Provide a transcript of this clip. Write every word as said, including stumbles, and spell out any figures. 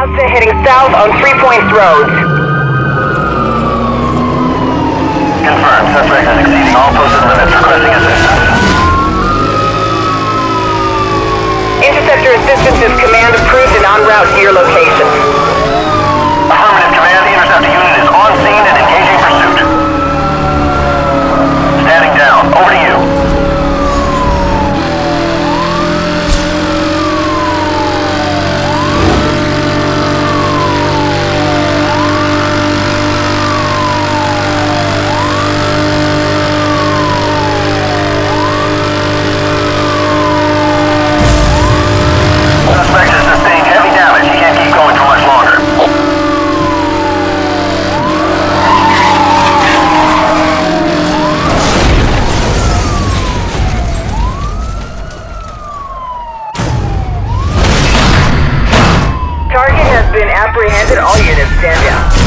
Mazda heading south on Three Points Road. Confirmed. Suspect is exceeding all posted limits. Requesting assistance. Interceptor assistance is command approved and en route to your location. Affirmative command. The interceptor unit is on scene and engaging pursuit. Standing down. Over to you. Suspect has sustained heavy damage. He can't keep going for much longer. Target has been apprehended. All units stand down.